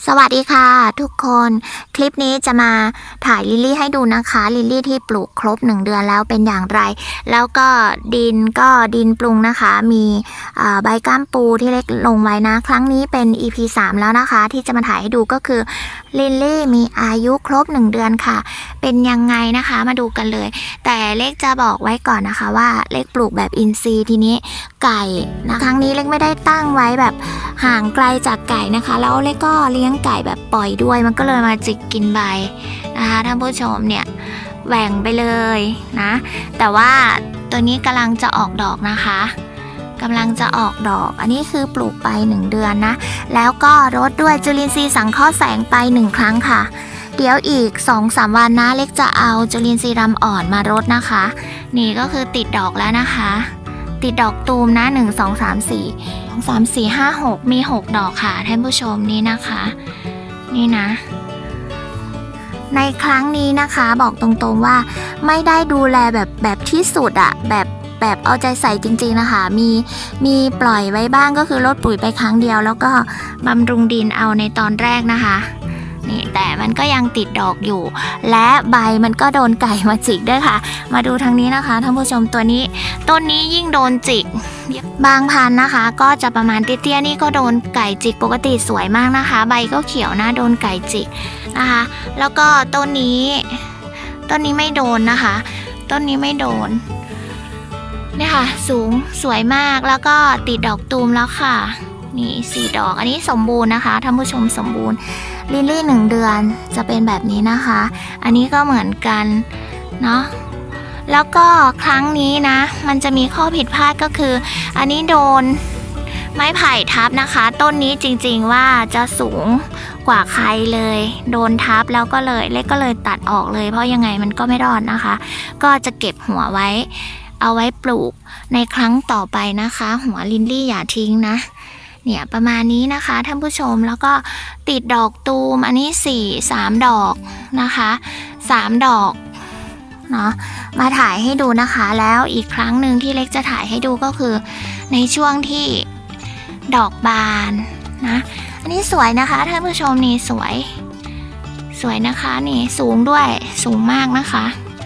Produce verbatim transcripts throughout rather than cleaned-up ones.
สวัสดีค่ะทุกคนคลิปนี้จะมาถ่ายลิลลี่ให้ดูนะคะลิลลี่ที่ปลูกครบหนึ่งเดือนแล้วเป็นอย่างไรแล้วก็ดินก็ดินปรุงนะคะมีใบก้ามปูที่เล็กลงไว้นะครั้งนี้เป็น อี พี สามแล้วนะคะที่จะมาถ่ายให้ดูก็คือลิลลี่มีอายุครบหนึ่งเดือนค่ะเป็นยังไงนะคะมาดูกันเลยแต่เล็กจะบอกไว้ก่อนนะคะว่าเล็กปลูกแบบอินทรีย์ทีนี้ไก่นะครั้งนี้เล็กไม่ได้ตั้งไว้แบบห่างไกลจากไก่นะคะแล้วเล็กก็เลี้ยงไก่แบบปล่อยด้วยมันก็เลยมาจิกกินใบนะคะท่านผู้ชมเนี่ยแหว่งไปเลยนะแต่ว่าตัวนี้กำลังจะออกดอกนะคะกำลังจะออกดอกอันนี้คือปลูกไปหนึ่งเดือนนะแล้วก็รดด้วยจุลินทรีย์สังเคราะห์แสงไปหนึ่งครั้งค่ะเดี๋ยวอีก สองถึงสาม วันนะเล็กจะเอาจุลินทรีย์รำอ่อนมารดนะคะนี่ก็คือติดดอกแล้วนะคะติดดอกตูมนะหนึ่ง สอง สาม สี่ สาม สี่ ห้า หกมีหกดอกค่ะท่านผู้ชมนี่นะคะนี่นะในครั้งนี้นะคะบอกตรงๆว่าไม่ได้ดูแลแบบแบบที่สุดอะแบบแบบเอาใจใส่จริงๆนะคะมีมีปล่อยไว้บ้างก็คือลดปุ๋ยไปครั้งเดียวแล้วก็บำรุงดินเอาในตอนแรกนะคะนี่แต่มันก็ยังติดดอกอยู่และใบมันก็โดนไก่มาจิกด้วยค่ะมาดูทางนี้นะคะท่านผู้ชมตัวนี้ต้นนี้ยิ่งโดนจิกบางพันธุ์นะคะก็จะประมาณเตี้ยๆนี่ก็โดนไก่จิกปกติสวยมากนะคะใบก็เขียวนะโดนไก่จิกนะคะแล้วก็ต้นนี้ต้นนี้ไม่โดนนะคะต้นนี้ไม่โดนเนี่ยค่ะสูงสวยมากแล้วก็ติดดอกตูมแล้วค่ะนี่สี่ดอกอันนี้สมบูรณ์นะคะท่านผู้ชมสมบูรณ์ลิลลี่หนึ่งเดือนจะเป็นแบบนี้นะคะอันนี้ก็เหมือนกันเนาะแล้วก็ครั้งนี้นะมันจะมีข้อผิดพลาดก็คืออันนี้โดนไม้ไผ่ทับนะคะต้นนี้จริงๆว่าจะสูงกว่าใครเลยโดนทับแล้วก็เลยเล็กก็เลยตัดออกเลยเพราะยังไงมันก็ไม่รอดนะคะก็จะเก็บหัวไว้เอาไว้ปลูกในครั้งต่อไปนะคะหัวลิลลี่อย่าทิ้งนะเนี่ยประมาณนี้นะคะท่านผู้ชมแล้วก็ติดดอกตูมอันนี้สี่สามดอกนะคะสามดอกเนาะมาถ่ายให้ดูนะคะแล้วอีกครั้งหนึ่งที่เล็กจะถ่ายให้ดูก็คือในช่วงที่ดอกบานนะอันนี้สวยนะคะท่านผู้ชมนี่สวยสวยนะคะนี่สูงด้วยสูงมากนะคะ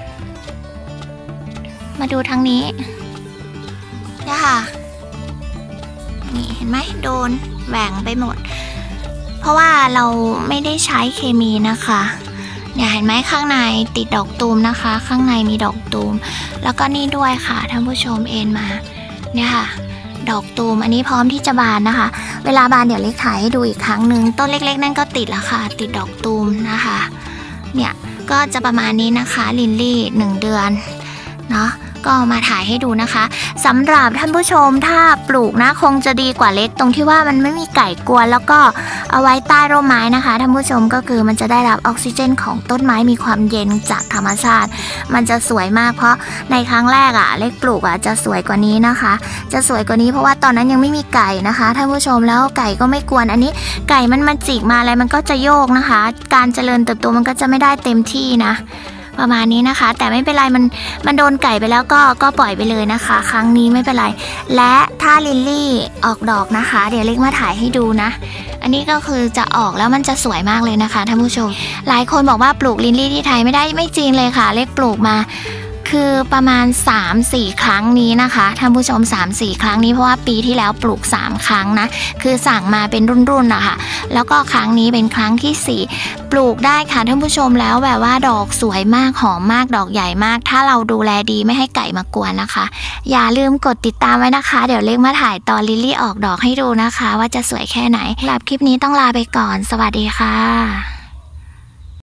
มาดูทางนี้เนี่ยค่ะนี่เห็นไหมโดนแหว่งไปหมดเพราะว่าเราไม่ได้ใช้เคมีนะคะเนี่ยเห็นไหมข้างในติดดอกตูมนะคะข้างในมีดอกตูมแล้วก็นี่ด้วยค่ะท่านผู้ชมเอ็นมาเนี่ยค่ะดอกตูมอันนี้พร้อมที่จะบานนะคะเวลาบานเดี๋ยวเล็กถ่ายให้ดูอีกครั้งหนึ่งต้นเล็กๆนั่นก็ติดแล้วค่ะติดดอกตูมนะคะเนี่ยก็จะประมาณนี้นะคะลิลลี่หนึ่งเดือนเนาะก็มาถ่ายให้ดูนะคะสำหรับท่านผู้ชมถ้าปลูกนะคงจะดีกว่าเล็กตรงที่ว่ามันไม่มีไก่กวนแล้วก็เอาไว้ใต้ร่มไม้นะคะท่านผู้ชมก็คือมันจะได้รับออกซิเจนของต้นไม้มีความเย็นจากธรรมชาติมันจะสวยมากเพราะในครั้งแรกอ่ะเล็กปลูกอ่ะจะสวยกว่านี้นะคะจะสวยกว่านี้เพราะว่าตอนนั้นยังไม่มีไก่นะคะท่านผู้ชมแล้วไก่ก็ไม่กวนอันนี้ไก่มันมาจิกมาอะไรมันก็จะโยกนะคะการเจริญเติบโตมันก็จะไม่ได้เต็มที่นะประมาณนี้นะคะแต่ไม่เป็นไรมันมันโดนไก่ไปแล้วก็ก็ปล่อยไปเลยนะคะครั้งนี้ไม่เป็นไรและถ้าลิลลี่ออกดอกนะคะเดี๋ยวเล็กมาถ่ายให้ดูนะอันนี้ก็คือจะออกแล้วมันจะสวยมากเลยนะคะท่านผู้ชมหลายคนบอกว่าปลูกลิลลี่ที่ไทยไม่ได้ไม่จริงเลยค่ะเล็กปลูกมาคือประมาณ สามสี่ ครั้งนี้นะคะท่านผู้ชม สามสี่ ครั้งนี้เพราะว่าปีที่แล้วปลูกสามครั้งนะคือสั่งมาเป็นรุ่นๆนะคะแล้วก็ครั้งนี้เป็นครั้งที่สี่ปลูกได้ค่ะท่านผู้ชมแล้วแบบว่าดอกสวยมากหอมมากดอกใหญ่มากถ้าเราดูแลดีไม่ให้ไก่มากวนนะคะอย่าลืมกดติดตามไว้นะคะเดี๋ยวเล็กมาถ่ายตอนลิลลี่ออกดอกให้ดูนะคะว่าจะสวยแค่ไหนสำหรับคลิปนี้ต้องลาไปก่อนสวัสดีค่ะ